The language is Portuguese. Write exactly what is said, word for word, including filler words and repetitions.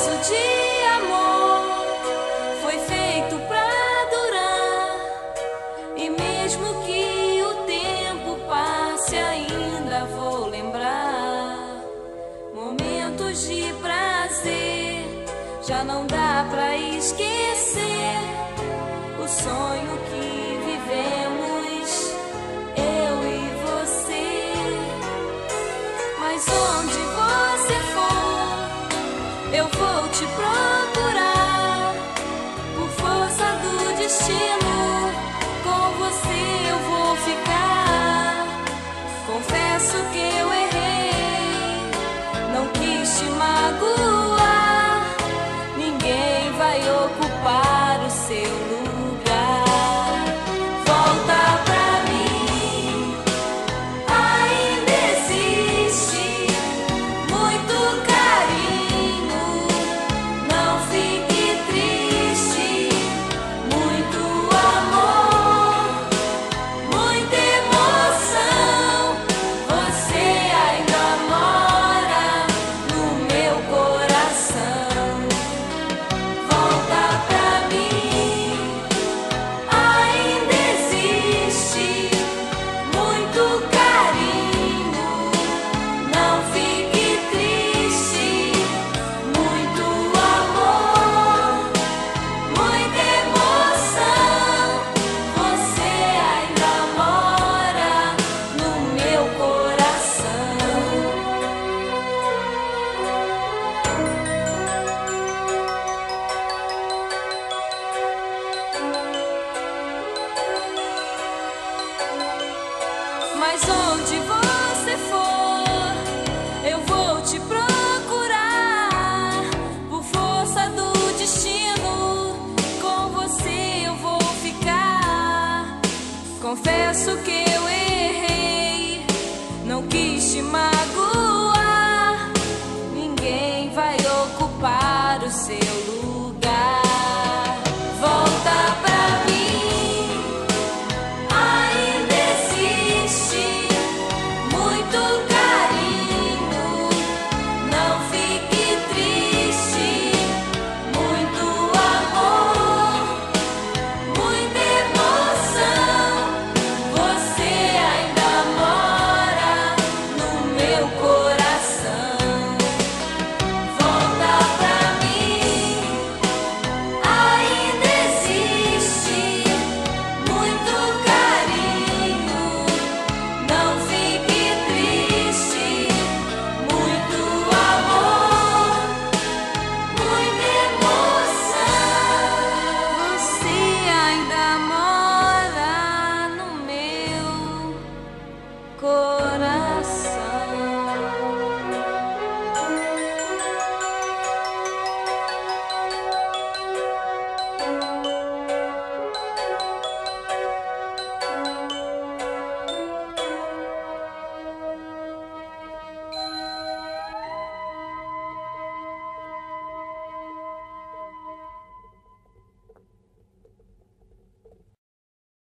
caso de amor foi feito pra durar, e mesmo que o tempo passe, ainda vou lembrar momentos de prazer. Já não dá pra esquecer o sonho que vivemos, eu e você. Mas onde você for, eu vou te procurar. Por força do destino, com você eu vou ficar. Confesso que eu errei, não quis te magoar. Ninguém vai ocupar o seu lugar. Volta pra mim, ainda existe muito carinho. Não fique triste, muito amor, muita emoção. Você ainda mora no meu coração. Volta pra mim, ainda existe muito carinho. Não fique triste, muito amor, muita emoção. Você ainda mora no meu coração. Mas onde